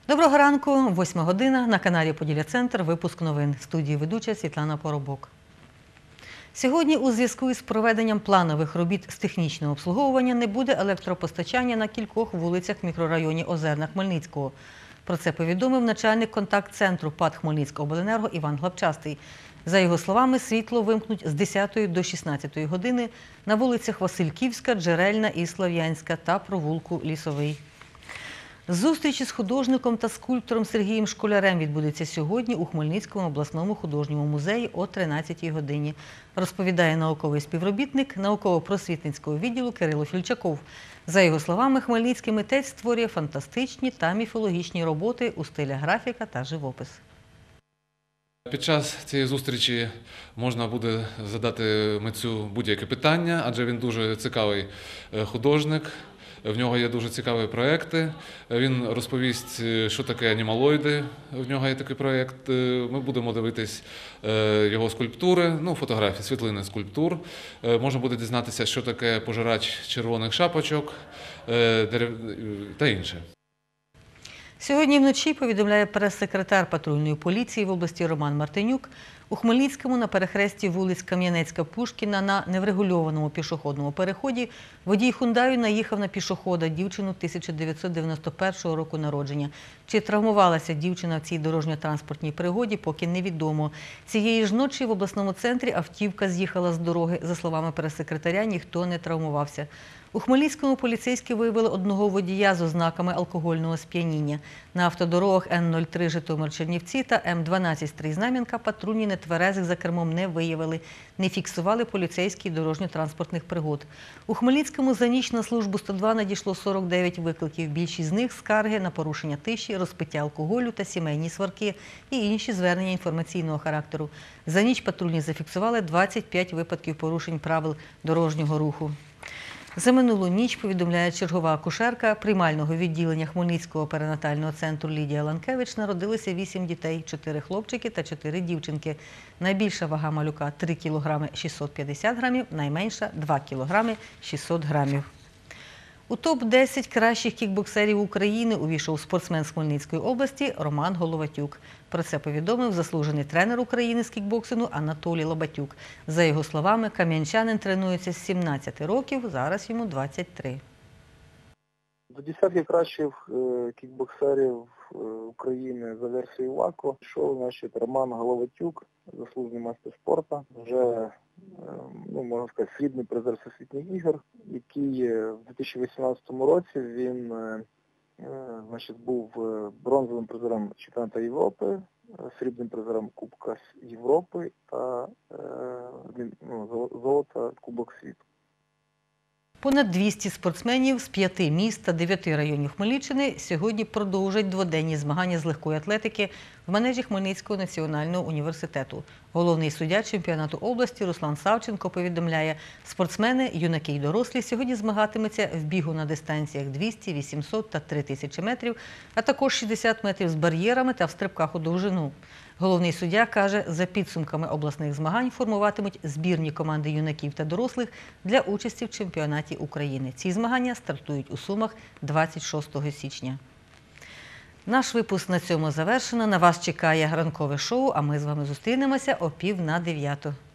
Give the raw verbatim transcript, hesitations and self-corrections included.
Доброго ранку, восьма година, на каналі «Поділля-Центр», випуск новин. В студії ведуча Світлана Поробок. Сьогодні у зв'язку із проведенням планових робіт з технічного обслуговування не буде електропостачання на кількох вулицях в мікрорайоні Озерна Хмельницького. Про це повідомив начальник контакт-центру ПАТ «Хмельницькобленерго» Іван Глабчастий. За його словами, світло вимкнуть з десятої до шістнадцятої години на вулицях Васильківська, Джерельна і Слав'янська та провулку Лісовий. Зустріч із художником та скульптором Сергієм Школярем відбудеться сьогодні у Хмельницькому обласному художньому музеї о тринадцятій годині, розповідає науковий співробітник науково-просвітницького відділу Кирило Фільчаков. За його словами, хмельницький митець створює фантастичні та міфологічні роботи у стилях графіка та живопис. Під час цієї зустрічі можна буде задати митцю будь-яке питання, адже він дуже цікавий художник. В нього є дуже цікаві проекти. Він розповість, що таке анімалоїди. В нього є такий проєкт. Ми будемо дивитись його скульптури, ну, фотографії, світлини скульптур. Можна буде дізнатися, що таке пожирач червоних шапочок та інше. Сьогодні вночі, повідомляє прес-секретар патрульної поліції в області Роман Мартинюк, у Хмельницькому на перехресті вулиць Кам'янецька-Пушкіна на неврегульованому пішохідному переході водій «Хундаю» наїхав на пішохода, дівчину тисяча дев'ятсот дев'яносто першого року народження. Чи травмувалася дівчина в цій дорожньо-транспортній пригоді, поки невідомо. Цієї ж ночі в обласному центрі автівка з'їхала з дороги. За словами прес-секретаря, ніхто не травмувався. У Хмельницькому поліцейські виявили одного водія з ознаками алкогольного сп'яніння. На автодорогах Н нуль три Житомир-Чернівці та М дванадцять Стрий-Знам'янка патрульні нетверезих за кермом не виявили, не фіксували поліцейські дорожньо-транспортних пригод. У Хмельницькому за ніч на службу сто два надійшло сорок дев'ять викликів. Більшість з них – скарги на порушення тиші, розпиття алкоголю та сімейні сварки і інші звернення інформаційного характеру. За ніч патрульні зафіксували двадцять п'ять випадків порушень правил дорожнього руху. За минулу ніч, повідомляє чергова акушерка приймального відділення Хмельницького перинатального центру Лідія Ланкевич, народилося вісім дітей, чотири хлопчики та чотири дівчинки. Найбільша вага малюка – три кілограми шістсот п'ятдесят грамів, найменша – два кілограми шістсот грамів. У топ десять кращих кікбоксерів України увійшов спортсмен з Хмельницької області Роман Головатюк. Про це повідомив заслужений тренер України з кікбоксингу Анатолій Лобатюк. За його словами, кам'янчанин тренується з сімнадцяти років, зараз йому двадцять три. До десятки кращих кікбоксерів України за версією ВАКО йшов, значить, Роман Головатюк, заслужений майстер спорту, вже, ну, можна сказати, срібний призер Всесвітніх ігор, який в дві тисячі вісімнадцятому році він, значить, був бронзовим призером чемпіонату Європи, срібним призером Кубка Європи та ну, золота Кубок світу. Понад двісті спортсменів з п'яти міст та дев'яти районів Хмельниччини сьогодні продовжать дводенні змагання з легкої атлетики в манежі Хмельницького національного університету. Головний суддя чемпіонату області Руслан Савченко повідомляє, спортсмени, юнаки й дорослі сьогодні змагатимуться в бігу на дистанціях двісті, вісімсот та три тисячі метрів, а також шістдесят метрів з бар'єрами та в стрибках у довжину. Головний суддя каже, за підсумками обласних змагань формуватимуть збірні команди юнаків та дорослих для участі в чемпіонаті України. Ці змагання стартують у Сумах двадцять шостого січня. Наш випуск на цьому завершено. На вас чекає ранкове шоу, а ми з вами зустрінемося о пів на дев'яту.